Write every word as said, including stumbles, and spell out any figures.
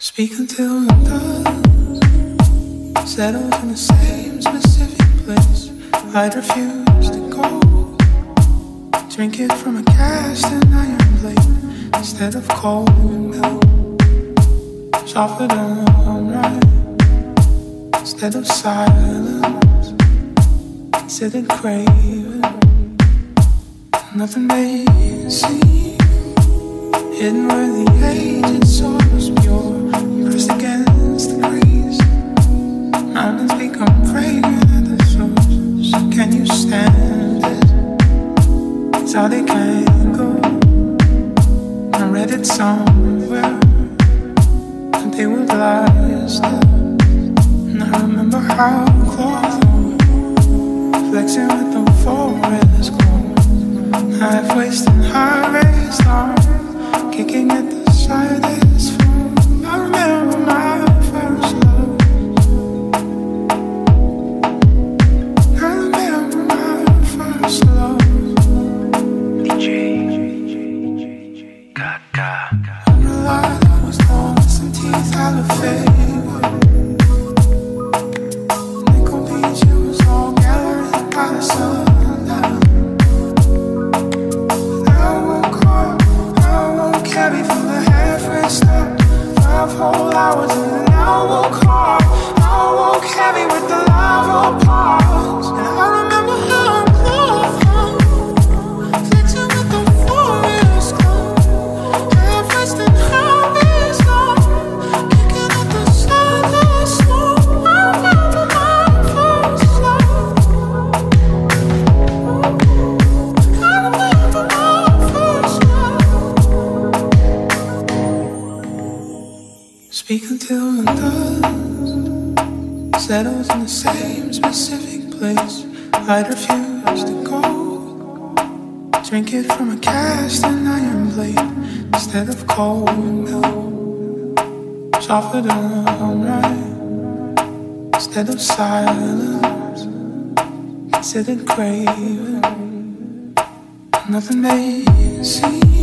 Speak until the dust settles in the same specific place. I'd refuse to go. Drink it from a cast and iron plate instead of cold milk. Softer than right instead of silence. Considered craving. Nothing made it seem hidden where the aged soul was pure. Pressed against the crease. Mountains become fragrant at the source. Can you stand it? It's how they can go. I read it somewhere and they would last. And I remember how close flexing with the forest clothes. Half wasting harvest long, kicking at the slightest floor. I remember my first love. I remember my first love. D J Gaga. On the line I was long, some teeth had a favor. Nickel Beach, it was all gathering by the sun. Carry from the halfway stop. Five whole hours in an hour car. I won't carry with the lava parts. And I remember how I'm close, flexing with the forest glow. Half rest and harvest long, kicking at the silent snow. I remember my first love. I remember my first love. Speak until the dust settles in the same specific place. I'd refuse to go. Drink it from a cast and iron plate instead of cold milk. Softer than right instead of silence. Considered craving. Nothing made it seem